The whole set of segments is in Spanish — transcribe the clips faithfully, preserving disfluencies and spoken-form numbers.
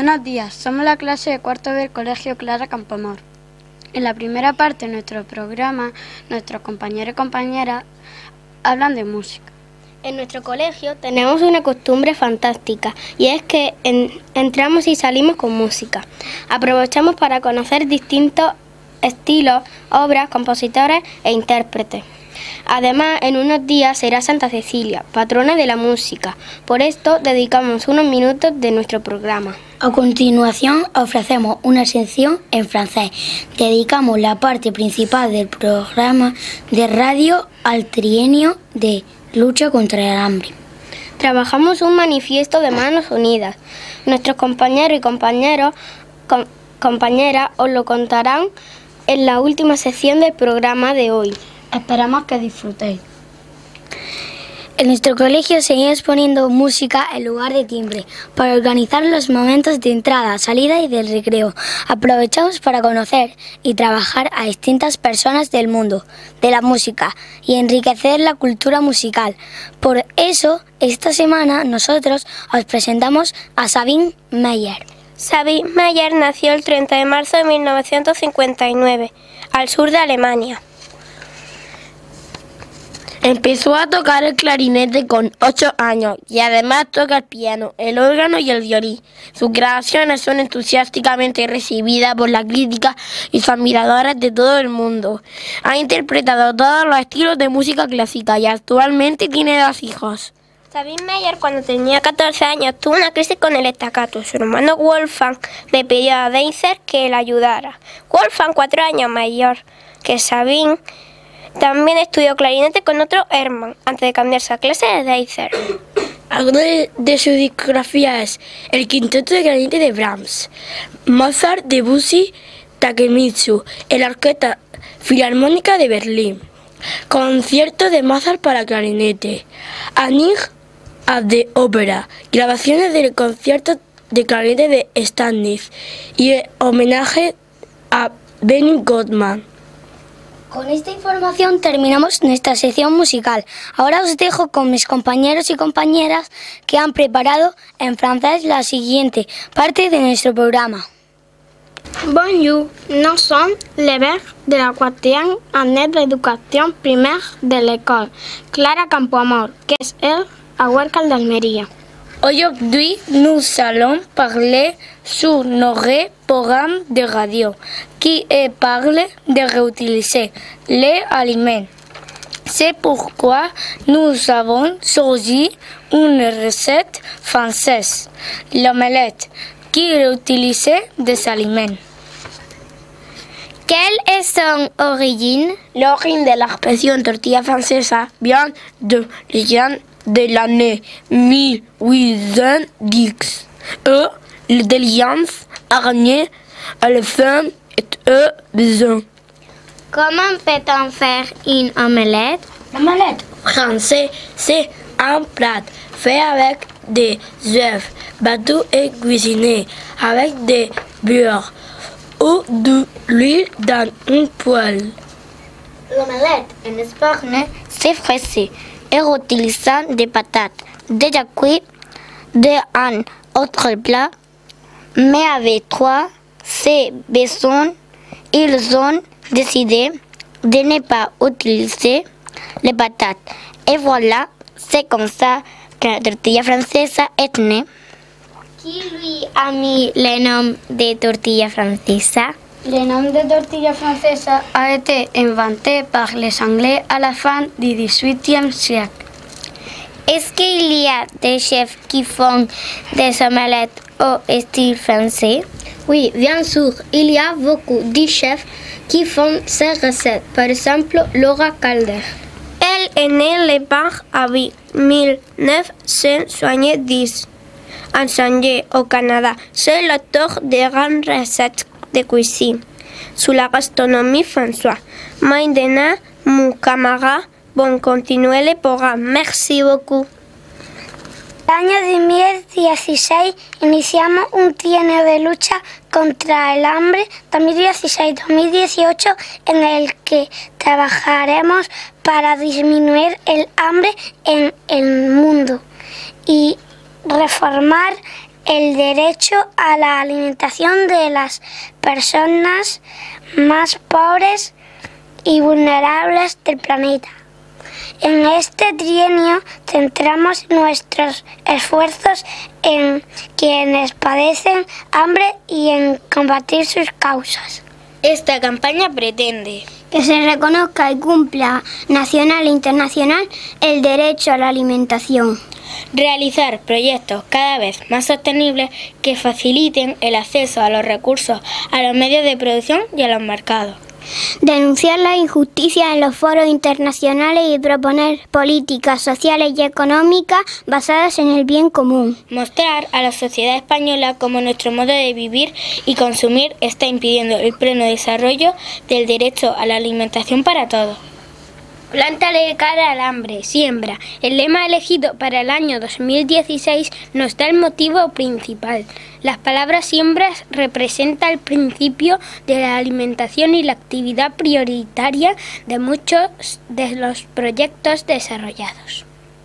Buenos días, somos la clase de cuarto del Colegio Clara Campoamor. En la primera parte de nuestro programa, nuestros compañeros y compañeras hablan de música. En nuestro colegio tenemos una costumbre fantástica y es que en, entramos y salimos con música. Aprovechamos para conocer distintos estilos, obras, compositores e intérpretes. Además, en unos días será Santa Cecilia, patrona de la música. Por esto, dedicamos unos minutos de nuestro programa. A continuación, ofrecemos una sección en francés. Dedicamos la parte principal del programa de radio al trienio de lucha contra el hambre. Trabajamos un manifiesto de Manos Unidas. Nuestros compañeros y compañeros, com, compañeras os lo contarán en la última sección del programa de hoy. Esperamos que disfrutéis. En nuestro colegio seguimos poniendo música en lugar de timbre para organizar los momentos de entrada, salida y del recreo. Aprovechamos para conocer y trabajar a distintas personas del mundo de la música y enriquecer la cultura musical. Por eso, esta semana nosotros os presentamos a Sabine Meyer. Sabine Meyer nació el treinta de marzo de mil novecientos cincuenta y nueve, al sur de Alemania. Empezó a tocar el clarinete con ocho años y además toca el piano, el órgano y el violín. Sus grabaciones son entusiásticamente recibidas por la crítica y sus admiradores de todo el mundo. Ha interpretado todos los estilos de música clásica y actualmente tiene dos hijos. Sabine Meyer, cuando tenía catorce años, tuvo una crisis con el staccato. Su hermano Wolfgang le pidió a Deiser que le ayudara. Wolfgang, cuatro años mayor que Sabine, también estudió clarinete con otro Hermann, antes de cambiarse a clase de Deiser. Algo de, de su discografía es el quinteto de clarinete de Brahms, Mozart, Debussy, Takemitsu, el Orquesta Filarmónica de Berlín, concierto de Mozart para clarinete, Annie at the Opera, grabaciones del concierto de clarinete de Stanislav y el homenaje a Benny Goodman. Con esta información terminamos nuestra sección musical. Ahora os dejo con mis compañeros y compañeras que han preparado en francés la siguiente parte de nuestro programa. Bonjour, nous sommes les vers de la quatrième année d'éducation primaire de l'école Clara Campoamor, que es el Ahuércal de Almería. Aujourd'hui, nous allons parler sur notre programme de radio qui est parle de réutiliser les aliments. C'est pourquoi nous avons choisi une recette française, l'omelette, qui réutilise des aliments. ¿Quelle est son origine? L'origine de l'expression tortilla francesa vient de l'origine de l'année mille huit cent dix. Et l'alliance araignée à la fin est un besoin. Comment peut-on faire une omelette? L'omelette française, c'est un plat fait avec des œufs battus et cuisinés avec des beurre ou de l'huile dans une poêle. L'omelette en Espagne, c'est fraîché et utilisant des patates déjà cuites d'un autre plat, mais avec trois, ces besoins, ils ont décidé de ne pas utiliser les patates. Et voilà, c'est comme ça que la tortilla française est née. Qui lui a mis le nom de tortilla française? Le nom de tortilla française a été inventé par les Anglais à la fin du dix-huitième siècle. Est-ce qu'il y a des chefs qui font des omelettes au style français? Oui, bien sûr, il y a beaucoup de chefs qui font ces recettes. Par exemple, Laura Calder. Elle est née le vingt avril mille neuf cent soixante-dix en Saguenay, au Canada. C'est l'auteur de grandes recettes de cuisine sous la gastronomie François. Maintenant, mon camarade, bon, continuez le programme. Merci beaucoup. En el año dos mil dieciséis iniciamos un trienio de lucha contra el hambre dos mil dieciséis dos mil dieciocho en el que trabajaremos para disminuir el hambre en el mundo y reformar el derecho a la alimentación de las personas más pobres y vulnerables del planeta. En este trienio centramos nuestros esfuerzos en quienes padecen hambre y en combatir sus causas. Esta campaña pretende que se reconozca y cumpla nacional e internacional el derecho a la alimentación. Realizar proyectos cada vez más sostenibles que faciliten el acceso a los recursos, a los medios de producción y a los mercados. Denunciar la injusticia en los foros internacionales y proponer políticas sociales y económicas basadas en el bien común. Mostrar a la sociedad española cómo nuestro modo de vivir y consumir está impidiendo el pleno desarrollo del derecho a la alimentación para todos. Plántale cara al hambre, siembra. El lema elegido para el año dos mil dieciséis nos da el motivo principal. Las palabras siembras representan el principio de la alimentación y la actividad prioritaria de muchos de los proyectos desarrollados.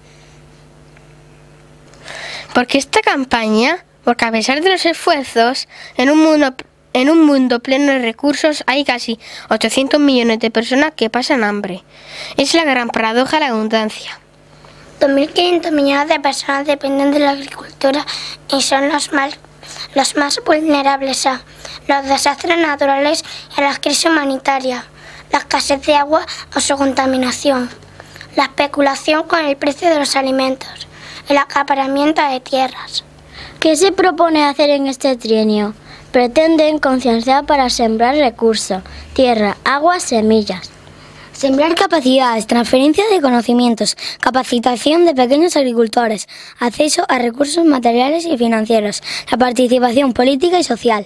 ¿Por qué esta campaña? Porque a pesar de los esfuerzos, en un mundo En un mundo pleno de recursos hay casi ochocientos millones de personas que pasan hambre. Es la gran paradoja de la abundancia. dos mil quinientos millones de personas dependen de la agricultura y son los más, los más vulnerables a los desastres naturales y a la crisis humanitaria, la escasez de agua o su contaminación, la especulación con el precio de los alimentos, el acaparamiento de tierras. ¿Qué se propone hacer en este trienio? Pretenden concienciar para sembrar recursos, tierra, agua, semillas. Sembrar capacidades, transferencia de conocimientos, capacitación de pequeños agricultores, acceso a recursos materiales y financieros, la participación política y social.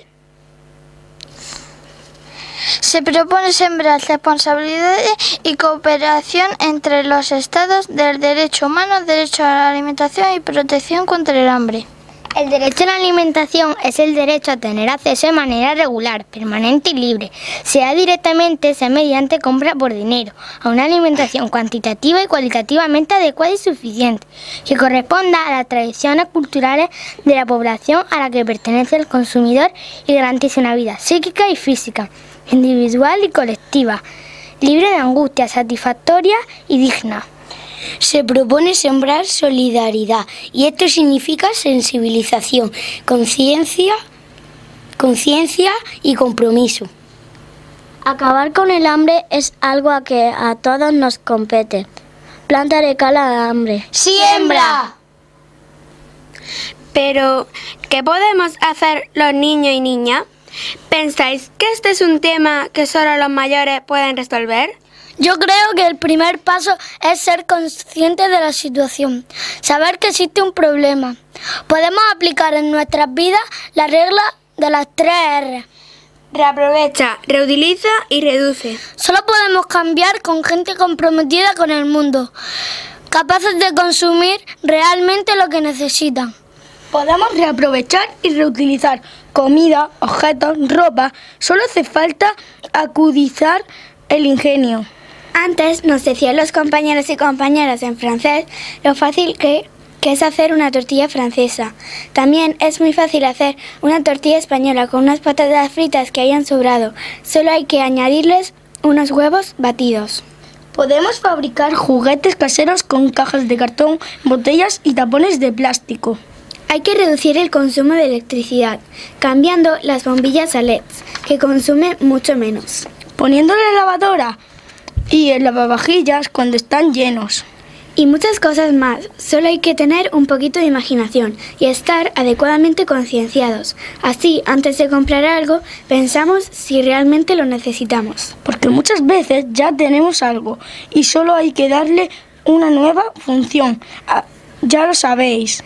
Se propone sembrar responsabilidad y cooperación entre los estados del derecho humano, derecho a la alimentación y protección contra el hambre. El derecho a la alimentación es el derecho a tener acceso de manera regular, permanente y libre, sea directamente, sea mediante compra por dinero, a una alimentación cuantitativa y cualitativamente adecuada y suficiente, que corresponda a las tradiciones culturales de la población a la que pertenece el consumidor y garantice una vida psíquica y física, individual y colectiva, libre de angustia, satisfactoria y digna. Se propone sembrar solidaridad y esto significa sensibilización, conciencia, conciencia y compromiso. Acabar con el hambre es algo a que a todos nos compete. Plántale cara al hambre. ¡Siembra! Pero, ¿qué podemos hacer los niños y niñas? ¿Pensáis que este es un tema que solo los mayores pueden resolver? Yo creo que el primer paso es ser consciente de la situación, saber que existe un problema. Podemos aplicar en nuestras vidas la regla de las tres R. Reaprovecha, reutiliza y reduce. Solo podemos cambiar con gente comprometida con el mundo, capaces de consumir realmente lo que necesitan. Podemos reaprovechar y reutilizar comida, objetos, ropa. Solo hace falta acudizar el ingenio. Antes nos decían los compañeros y compañeras en francés lo fácil que, que es hacer una tortilla francesa. También es muy fácil hacer una tortilla española con unas patatas fritas que hayan sobrado. Solo hay que añadirles unos huevos batidos. Podemos fabricar juguetes caseros con cajas de cartón, botellas y tapones de plástico. Hay que reducir el consumo de electricidad, cambiando las bombillas a L E Ds, que consumen mucho menos. Poniéndole la lavadora y el lavavajillas cuando están llenos. Y muchas cosas más. Solo hay que tener un poquito de imaginación y estar adecuadamente concienciados. Así, antes de comprar algo, pensamos si realmente lo necesitamos. Porque muchas veces ya tenemos algo y solo hay que darle una nueva función. Ah, ya lo sabéis.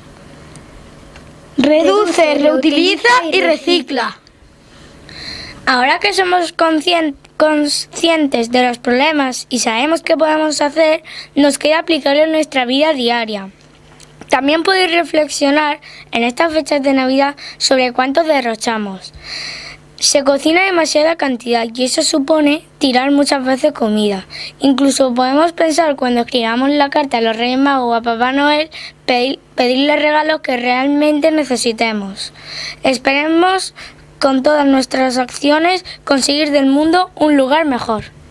Reduce, reutiliza y recicla. Ahora que somos conscientes conscientes de los problemas y sabemos qué podemos hacer, nos queda aplicarlo en nuestra vida diaria. También podéis reflexionar en estas fechas de Navidad sobre cuánto derrochamos. Se cocina demasiada cantidad y eso supone tirar muchas veces comida. Incluso podemos pensar cuando escribamos la carta a los Reyes Magos o a Papá Noel, pedir, pedirle regalos que realmente necesitemos. Esperemos con todas nuestras acciones conseguir del mundo un lugar mejor.